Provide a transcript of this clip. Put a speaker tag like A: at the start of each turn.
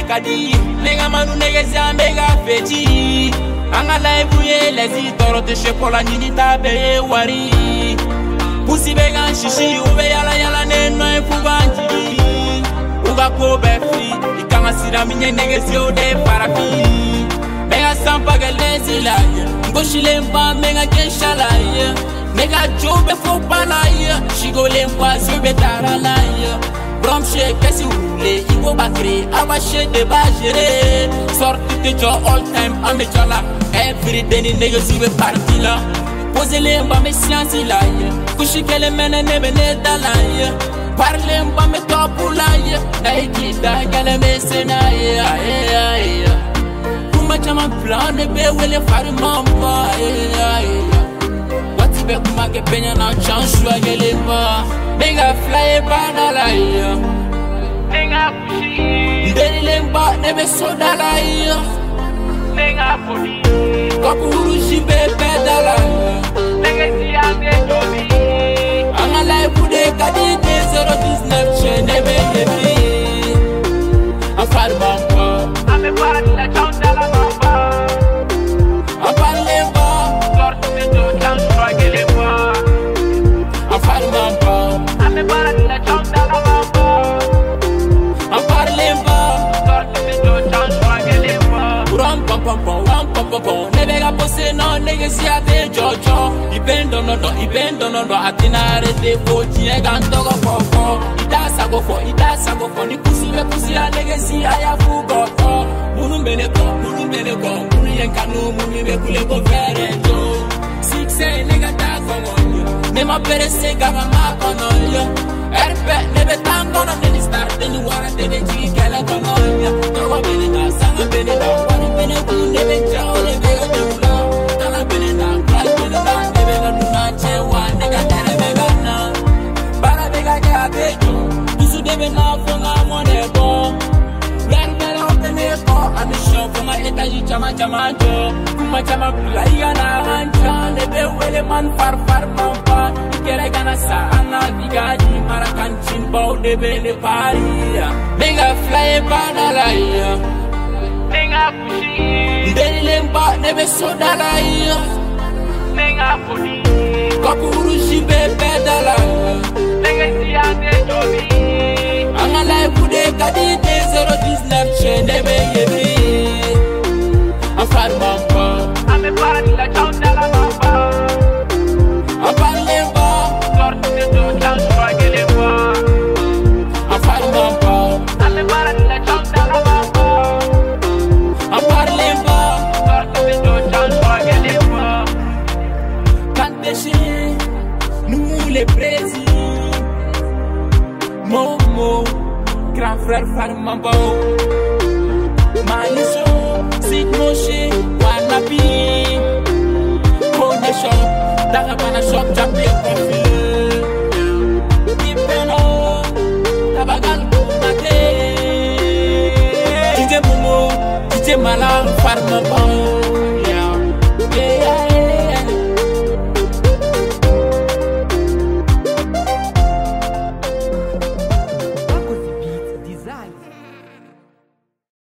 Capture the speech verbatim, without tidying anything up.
A: kadi Nega manu nege zambe ga feti Anga live ye lezi toro te shepola nini tabe wari Pusi bega shishi ube yala yala neno e fubanji Uga ko be free Ikanga sira minye nege zio de parapi Mega sampa ge lezi la ye Ngoshi lemba menga kesha la ye Mega jobe fo bala ye Shigo lemba ziobe tara la ye Brom she kesi ule Igo bakre Aba she de ba jere Sorti te jo all time ame jola Every day ni nege ziobe parti la Pose lemba me siansi la ye Kushi kele mene nebe ne da la ye Parle mba me topu la ye Naiki da gale me sena ye Aye aye Kuma chama plan ne be wele fari mamba Aye aye Wati be kuma ke penya na chanshu a gele mba Nega fly bana la ye Nega kushi Ndeni lemba nebe soda la ye Nega poli Kapu urushi be peda la ye Nega siyange jobi Anga la ipude kadite zero dix-neuf chene be yebi Afar mamba Ame parati la chanta la mamba Afar lemba Sorti me jo chansu a gele mba Afar mamba Ame parati la chanta la mamba Afar lemba Sorti me jo chansu a gele mba Ram pam pam pam ram pam pam pam Nebe ga pose no nege si ate jojo Ibendo no no ibendo no no atina arete fo Chie ganto go fofo Ida sago fo ida sago fo Ni kusi me kusi a nege si aya fugo fo Munu mene ko munu mene ko Munu yenkanu munu me kule ko verendo Sikse nega ta kongonyo Nema pere se gama ma kononyo Erpe nebe tangono Neni star teni wara tene jiki kele kononyo Togo bene da sanga bene da Wani bene ku nebe chao nebe ga jula Tala bene da kwal bene da Nebe ga nuna chewa nega tere bega na Bara bega ke abejo Dusu debe na fonga mone bo Yari bere opene ko Amisho fonga etaji chama chama jo Kuma chama pula iya na hancha Nebe wele man far far mampa Ikere gana sa ana digaji Marakan chimbao debe le paria Nega fly bana la iya Nega kushi Ndeni lemba nebe soda la iya Nega poli Kapu urushi be peda la Nega siyange jobi Anga la ipude kadite zero dix-neuf chene be yebi Afar mamba Ame parati la chanta la mamba Afar lemba Sorti me jo chansu a gele mba Afar mamba Ame parati la chanta la mamba Afar lemba Sorti me jo chansu a gele mba Kan peche Nou le prezi Momo Grand frère Far Mamba Maniso Sid Moshe Wanabi Kone shop Daga bana shop Jape kofi Ipeno Tabagal kumate D J Momo D J Malang Far Mamba